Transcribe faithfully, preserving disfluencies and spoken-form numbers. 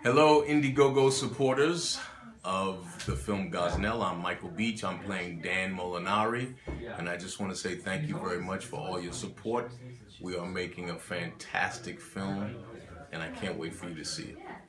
Hello, Indiegogo supporters of the film Gosnell. I'm Michael Beach. I'm playing Dan Molinari, and I just want to say thank you very much for all your support. We are making a fantastic film, and I can't wait for you to see it.